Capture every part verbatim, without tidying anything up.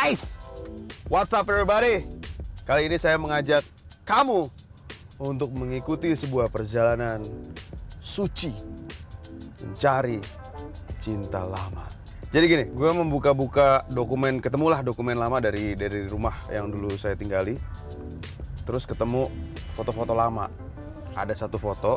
Guys, what's up everybody? Kali ini saya mengajak kamu untuk mengikuti sebuah perjalanan suci mencari cinta lama. Jadi gini, gue membuka-buka dokumen, ketemulah dokumen lama dari dari rumah yang dulu saya tinggali. Terus ketemu foto-foto lama. Ada satu foto.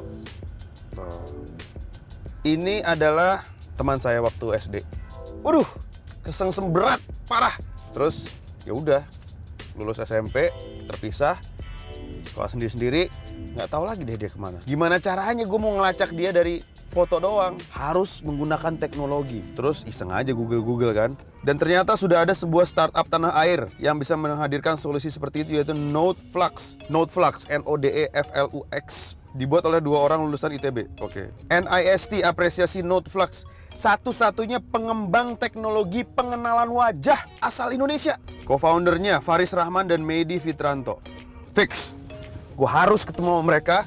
Ini adalah teman saya waktu S D. Waduh, kesengsem berat, parah. Terus ya udah, lulus S M P, terpisah, sekolah sendiri-sendiri, nggak tahu lagi deh dia kemana. Gimana caranya gue mau ngelacak dia dari foto doang? Harus menggunakan teknologi. Terus iseng aja Google-Google kan. Dan ternyata sudah ada sebuah startup tanah air yang bisa menghadirkan solusi seperti itu, yaitu NodeFlux. NodeFlux, N O D E F L U X. Dibuat oleh dua orang lulusan I T B. Oke. N I S T apresiasi NodeFlux. Satu-satunya pengembang teknologi pengenalan wajah asal Indonesia. Co-foundernya Faris Rahman dan Medi Fitranto. Fix. Gue harus ketemu sama mereka.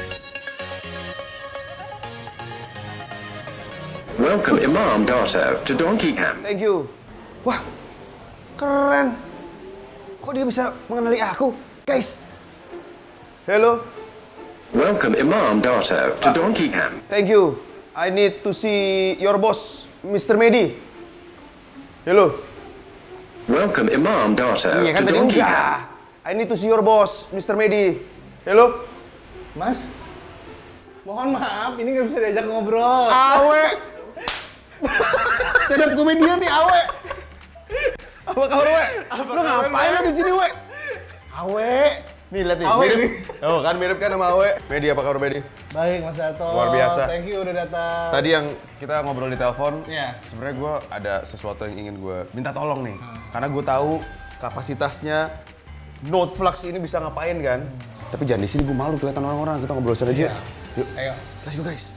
Welcome Imam Dato to Donkey Camp. Thank you. Wah, keren. Kok dia bisa mengenali aku? Guys. Hello. Welcome Imam Dato to Donkey Camp. Thank you. I need to see your boss, Mister Medi. Hello. Welcome Imam Dato Iya kan to tadi Donkey enggak. Camp. I need to see your boss, Mister Medi. Hello. Mas, mohon maaf, ini nggak bisa diajak ngobrol. Awe. Stand up komedian nih, Awe. Apa kabar, We? Lu ngapain lu di sini, We? Awe. Nih, lihat nih, Awe mirip. nih. Oh, kan mirip kan sama Awe. Medi, apa kabar, Medi? Baik, Mas Dato. Luar biasa. Thank you udah datang. Tadi yang kita ngobrol di telepon, Iya. sebenarnya gue ada sesuatu yang ingin gue minta tolong nih. Hmm. Karena gue tahu kapasitasnya NodeFlux ini bisa ngapain kan. Hmm. Tapi jangan di sini, gue malu kelihatan orang-orang. Kita ngobrol sana aja. Yuk, Ayo. let's go guys.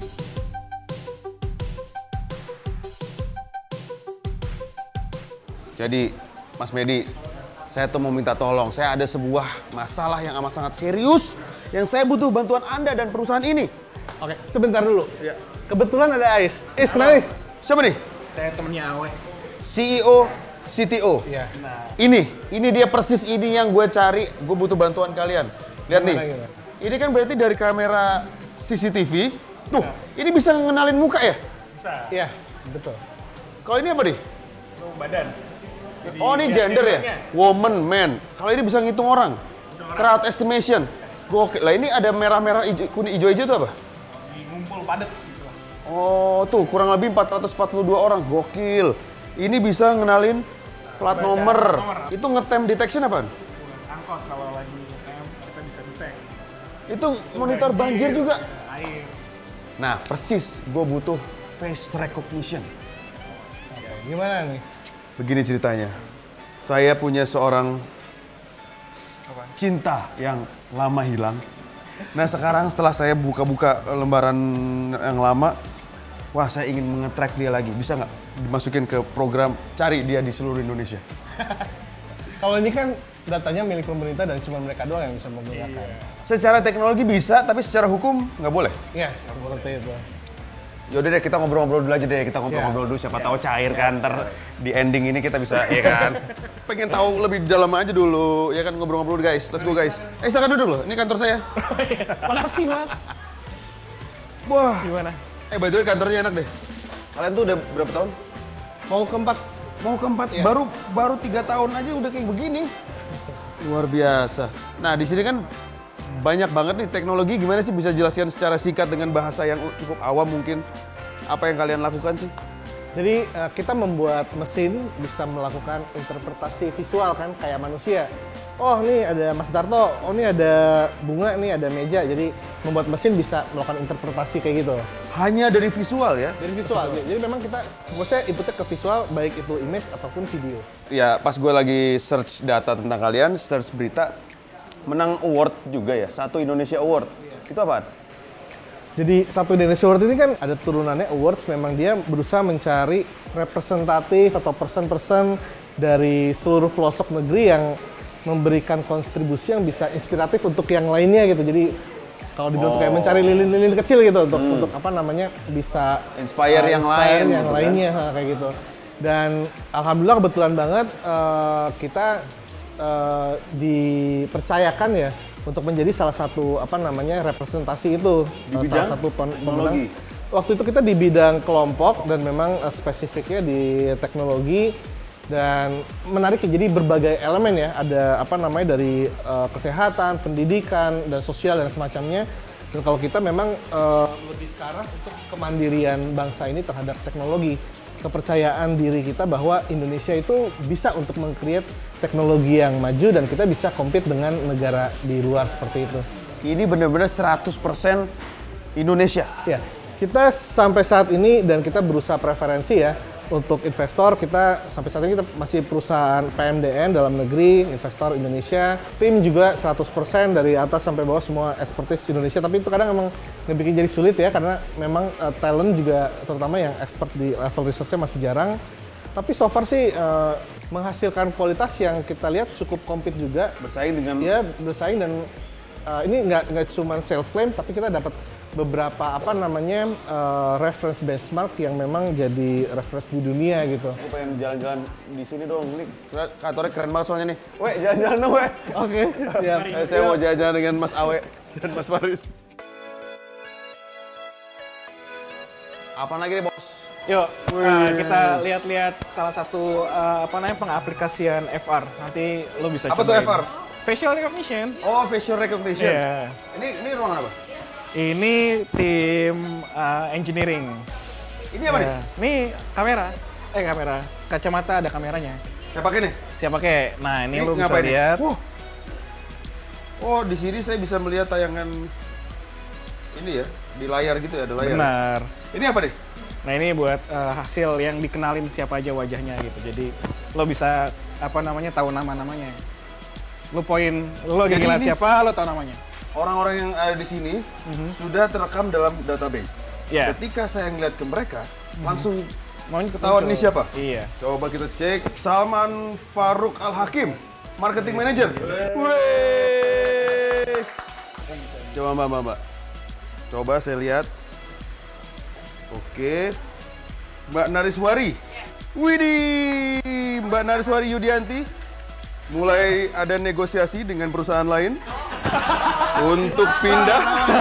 Jadi, Mas Medi, saya tuh mau minta tolong. Saya ada sebuah masalah yang amat sangat serius yang saya butuh bantuan Anda dan perusahaan ini. Oke, sebentar dulu. Ya. Kebetulan ada Ais. Is, kenal Is? Siapa nih? Saya temennya Awe. C E O, C T O. Iya. Nah, Ini, ini dia persis ini yang gue cari. Gue butuh bantuan kalian. Lihat nih. Gimana, gimana? Ini kan berarti dari kamera C C T V. Tuh, ini bisa ngenalin muka ya? Bisa. iya, betul. Kalau ini apa nih? Lu badan. Jadi Oh, ini lihat gender ya? gendernya. Woman, man. Kalau ini bisa ngitung orang. Crowd estimation. Gokil. Lah ini ada merah-merah, ijo- kuning, hijau-hijau itu apa? Di ngumpul padat gitu lah. Oh, tuh kurang lebih empat ratus empat puluh dua orang. Gokil. Ini bisa ngenalin plat Baca nomor. nomor. Itu ngetem detection apaan? Angkot kalau lagi ngetem kita bisa detect. Itu monitor banjir juga. Air. Nah, persis. Gue butuh face recognition. Oke, gimana nih? Begini ceritanya. Saya punya seorang cinta yang lama hilang. Nah, sekarang setelah saya buka-buka lembaran yang lama, wah, saya ingin mengetrack dia lagi. Bisa nggak dimasukin ke program cari dia di seluruh Indonesia? Kalau ini kan datanya milik pemerintah dan cuma mereka doang yang bisa menggunakan. Secara teknologi bisa, tapi secara hukum nggak boleh. Iya, seperti itu. Yaudah deh, kita ngobrol-ngobrol dulu aja deh. Kita ngobrol-ngobrol dulu, siapa tahu cair kan. Ntar di ending ini kita bisa, ya kan. Pengen tahu lebih dalam aja dulu, ya kan, ngobrol-ngobrol guys. Let's go guys. Eh, silakan duduk loh, ini kantor saya. Makasih, Mas. Wah, Gimana? eh by the way kantornya enak deh. Kalian tuh udah berapa tahun? Mau keempat? Mau keempat, Iya. baru baru tiga tahun aja udah kayak begini. Luar biasa. Nah, di sini kan banyak banget nih teknologi. Gimana sih bisa jelaskan secara singkat dengan bahasa yang cukup awam mungkin? Apa yang kalian lakukan sih? Jadi eh, kita membuat mesin bisa melakukan interpretasi visual kan kayak manusia. Oh, nih ada Mas Darto, oh ini ada bunga, nih ada meja. Jadi membuat mesin bisa melakukan interpretasi kayak gitu. Hanya dari visual ya? Dari visual. Jadi memang kita fokusnya inputnya ke visual baik itu image ataupun video. Ya, pas gue lagi search data tentang kalian, search berita, menang award juga ya, satu Indonesia Award. Itu apaan? Jadi satu Indonesia Award ini kan ada turunannya awards, memang dia berusaha mencari representatif atau person-person dari seluruh pelosok negeri yang memberikan kontribusi yang bisa inspiratif untuk yang lainnya gitu. Jadi kalau dibilang Oh. kayak mencari lilin-lilin kecil gitu untuk hmm. untuk apa namanya bisa Inspire uh, yang inspire lain yang gitu lainnya kan? Kayak gitu. Dan alhamdulillah kebetulan banget uh, kita uh, dipercayakan ya untuk menjadi salah satu apa namanya representasi itu Di uh, bidang salah satu pen- teknologi? pemenang. Waktu itu kita di bidang kelompok dan memang uh, spesifiknya di teknologi dan menarik ya, jadi berbagai elemen ya, ada apa namanya dari uh, kesehatan, pendidikan dan sosial dan semacamnya. Dan kalau kita memang uh, lebih ke arah untuk kemandirian bangsa ini terhadap teknologi, kepercayaan diri kita bahwa Indonesia itu bisa untuk meng-create teknologi yang maju dan kita bisa compete dengan negara di luar seperti itu. Ini benar-benar seratus persen Indonesia. Ya, kita sampai saat ini dan kita berusaha preferensi ya untuk investor, kita sampai saat ini kita masih perusahaan P M D N dalam negeri, investor Indonesia. Tim juga seratus persen dari atas sampai bawah semua expertise Indonesia, tapi itu kadang emang ngebikin jadi sulit ya karena memang uh, talent juga terutama yang expert di level research-nya masih jarang. Tapi so far sih uh, menghasilkan kualitas yang kita lihat cukup compete juga. Bersaing dengan Ya, bersaing dan uh, ini nggak nggak cuma self claim tapi kita dapat beberapa apa namanya uh, reference benchmark yang memang jadi reference di dunia gitu. Aku pengen jalan-jalan di sini dong. Ini kantornya keren banget soalnya nih. Weh, jalan-jalan dong, weh. Oke, siap. Eh, saya mau jalan-jalan dengan Mas Awe dan Mas Faris. Apa lagi nih, Bos? Yuk, uh, kita lihat-lihat salah satu uh, apa namanya pengaplikasian F R. Nanti lo bisa Apa tuh cobain. F R? Facial recognition. Oh, facial recognition. Iya. Ini ini ruangan apa? Ini tim uh, engineering. Ini apa nih? Ya, Ini kamera. Eh kamera. Kacamata ada kameranya. Saya pakai nih. Siapa pakai? Nah, ini, Ini lo bisa ngapain nih? lihat. Wah. Oh, di sini saya bisa melihat tayangan ini ya, di layar gitu ya, ada layar. Benar. Ini apa nih? Nah, ini buat uh, hasil yang dikenalin siapa aja wajahnya gitu. Jadi lo bisa apa namanya tahu nama-namanya. Lo poin, lo lagi Jadi ngeliat ini siapa, lo tahu namanya. Orang-orang yang ada di sini sudah terekam dalam database. Iya. Ketika saya ngeliat ke mereka, langsung Mau ketahuan ini siapa? Iya. Coba kita cek. Salman Faruk Al-Hakim, Marketing Manager. Wih. Coba mbak, mbak, mbak. Coba saya lihat. Oke. Mbak Nariswari. Widih, Mbak Nariswari Yudianti. Mulai ada negosiasi dengan perusahaan lain untuk pindah.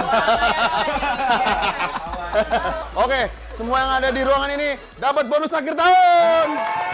Oke, semua yang ada di ruangan ini dapat bonus akhir tahun.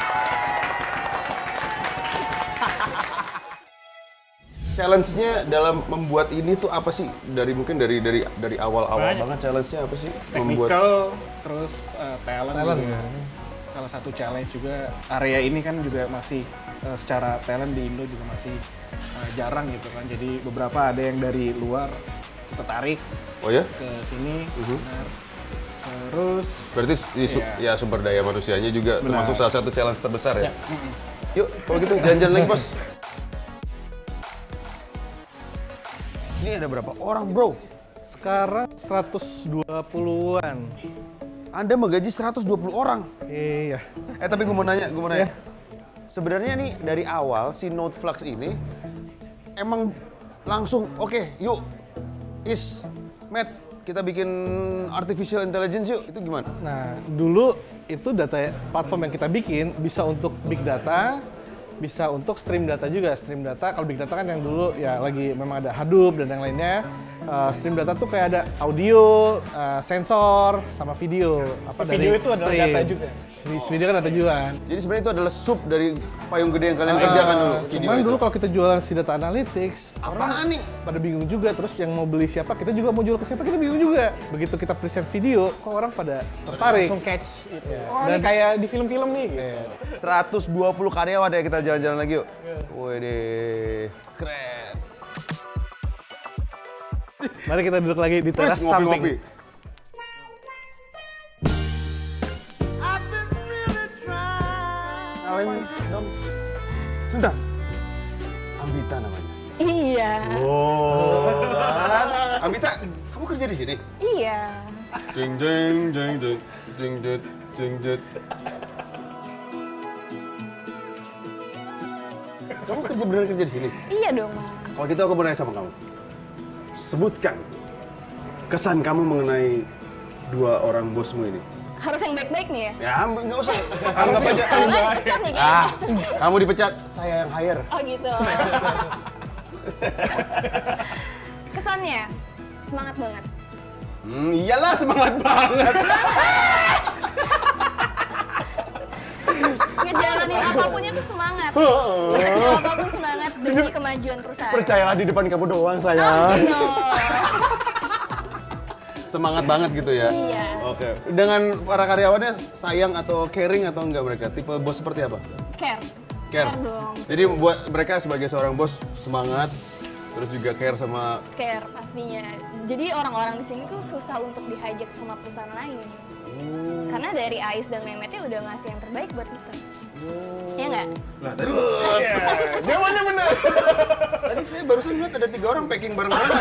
Challenge-nya dalam membuat ini tuh apa sih? Dari mungkin dari dari dari awal-awal Banyak. banget challenge-nya apa sih? Technical, terus uh, talent, Talent, juga. ya. Salah satu challenge juga. Area ini kan juga masih uh, secara talent di Indo juga masih uh, jarang gitu kan. Jadi beberapa ada yang dari luar kita tarik Oh ya? ke sini. Benar. Terus Berarti di su- iya. ya sumber daya manusianya juga Benar. termasuk salah satu challenge terbesar ya? Ya, mm-mm. Yuk, kalau gitu jalan-jalan lagi, Bos. Ini ada berapa orang, bro? Sekarang seratus dua puluhan. Anda menggaji seratus dua puluh orang. Iya. Eh, tapi gue mau nanya, gue mau nanya. Ya. Sebenarnya nih dari awal si NoteFlux ini emang langsung, oke, yuk, Is, Matt, kita bikin artificial intelligence yuk. Itu gimana? Nah, dulu itu data platform yang kita bikin bisa untuk big data, bisa untuk stream data juga. Stream data, kalau big data kan yang dulu ya lagi memang ada Hadoop dan yang lainnya. Uh, stream data tuh kayak ada audio, uh, sensor, sama video. Apa Video dari itu adalah stream. data juga. Di- Video kan data juga. Jadi sebenarnya itu adalah sub dari payung gede yang kalian Ah, kerjakan dulu. video Cuman itu. dulu kalau kita jualan si data analytics, orang Apaan nih? pada bingung juga. Terus yang mau beli siapa, kita juga mau jual ke siapa, kita bingung juga. Begitu kita present video, kok orang pada tertarik. Langsung catch gitu. Oh, Dan- ini kayak di film-film nih gitu. seratus dua puluh karyawan ya, kita jalan-jalan lagi yuk. Wede, keren. Mari kita duduk lagi di teras Wis, samping. ngopi-ngopi. Kenalin dong. Sudah. Ambita namanya. Iya, Oh. Ambita, kamu kerja di sini? iya. Jeng jeng jeng jeng jeng jeng jeng jeng. Kamu kerja beneran kerja di sini? Iya dong, Mas. Kalau gitu aku mau nanya sama kamu. Sebutkan kesan kamu mengenai dua orang bosmu ini. Harus yang baik-baik nih ya? Ya, nggak usah. Anggap aja. Soalnya dipecat nih kayaknya. Ah, kamu dipecat, saya yang hire. Oh gitu. Kesannya, semangat banget. Hmm, iyalah semangat banget. Ngejalanin apapunnya tuh semangat. Sekecil apapun semangat demi kemajuan perusahaan. Percayalah di depan kamu doang, sayang. Oh, gitu. Semangat banget gitu ya? Iya. Oke. Dengan para karyawannya sayang atau caring atau enggak mereka? Tipe bos seperti apa? Care. Care. Care dong. Jadi buat mereka sebagai seorang bos semangat, terus juga care sama. Care pastinya. Jadi orang-orang di sini tuh susah untuk dihijack sama perusahaan lain. Hmm. Karena dari Ais dan Mehmetnya udah ngasih yang terbaik buat kita. Iya nggak? Lah tadi. Jawabannya benar. Tadi saya barusan lihat ada tiga orang packing bareng-bareng.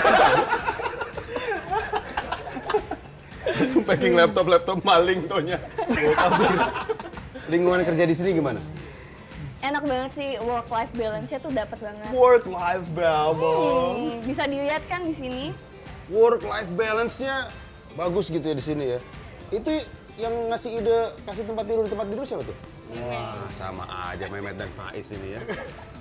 Langsung packing laptop-laptop maling tonya. Bawa kabur. Lingkungan kerja di sini gimana? Enak banget sih, work life balance-nya tuh dapat banget. Work life balance. Hmm, bisa dilihat kan di sini. Work life balance-nya bagus gitu ya di sini ya. Itu yang ngasih ide kasih tempat tidur di tempat tidur siapa tuh? Wah, sama aja Mehmet dan Faiz ini ya.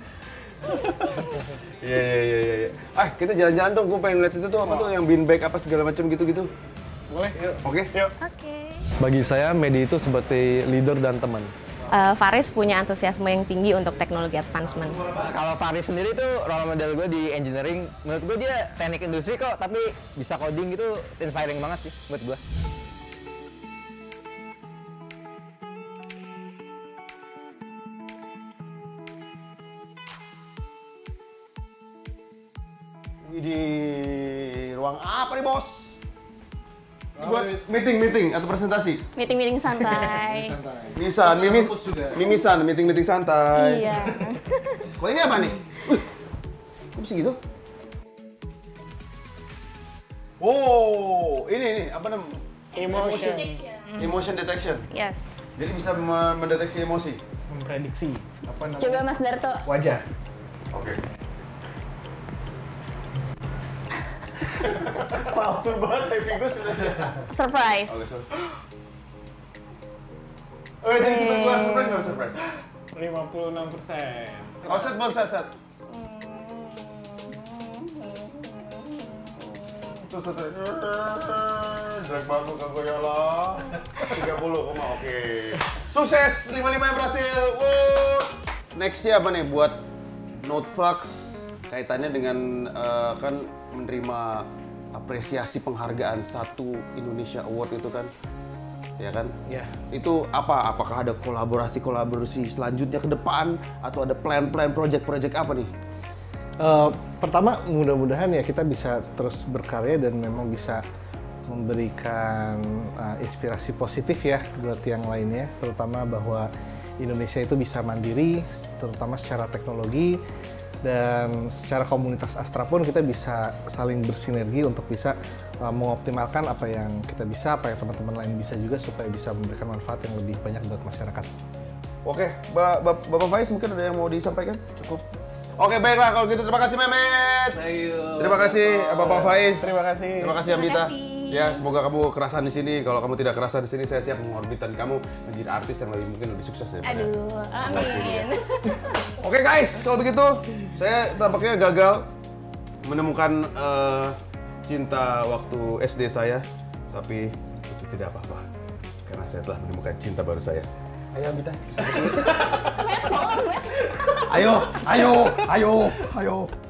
Iya iya iya iya. Ah, kita jalan-jalan dong, gue pengen lihat itu tuh apa tuh yang beanbag apa segala macam gitu-gitu. Boleh, yuk. Oke? Yuk. Oke. Bagi saya, Medi itu seperti leader dan teman. Uh, Faris punya antusiasme yang tinggi untuk teknologi advancement. Kalau Faris sendiri tuh role model gue di engineering, menurut gue dia teknik industri kok, tapi bisa coding gitu, inspiring banget sih buat gue. Di ruang apa nih bos? Buat meeting-meeting atau presentasi? Meeting-meeting santai. Mimisan, mimis, mimisan, meeting-meeting santai. Iya. Kok ini apa nih? Wih, kok bisa gitu? Oh, ini ini apa namanya? Emotion. Emotion detection. Yes. Jadi bisa me- mendeteksi emosi. Memprediksi. Apa namanya? Coba Mas Darto. Wajah. Oke. Palsu banget, tapi gue sudah sudah. Surprise. Oh, tadi sempat keluar surprise belum surprise? lima puluh enam persen. Oh, set belum set set. Tuh tuh tuh. Jelek banget kan gue ya lah. tiga puluh koma oke. Sukses lima puluh lima yang berhasil. Wow. Nextnya apa nih buat Noteflux kaitannya dengan uh, kan menerima apresiasi penghargaan satu Indonesia Award itu kan, ya kan? Ya. Itu apa? Apakah ada kolaborasi-kolaborasi selanjutnya ke depan atau ada plan-plan project-project apa nih? Uh, pertama, mudah-mudahan ya kita bisa terus berkarya dan memang bisa memberikan uh, inspirasi positif ya buat yang lainnya, terutama bahwa Indonesia itu bisa mandiri, terutama secara teknologi. Dan secara komunitas Astra pun kita bisa saling bersinergi untuk bisa uh, mengoptimalkan apa yang kita bisa, apa yang teman-teman lain bisa juga supaya bisa memberikan manfaat yang lebih banyak buat masyarakat. Oke, ba ba Bapak Faiz mungkin ada yang mau disampaikan? Cukup. Oke, baiklah kalau gitu terima kasih Mehmet. Terima kasih Bapak Faiz. Terima kasih. Terima kasih Terima Ambita. kasih. Ya, semoga kamu kerasan di sini. Kalau kamu tidak kerasan di sini, saya siap mengorbitkan kamu menjadi artis yang lebih mungkin lebih sukses daripada. Aduh, amin. Oke guys, kalau begitu saya tampaknya gagal menemukan uh, cinta waktu S D saya, tapi itu tidak apa-apa karena saya telah menemukan cinta baru saya. Ayo Ambita. Ayo, ayo, ayo, ayo.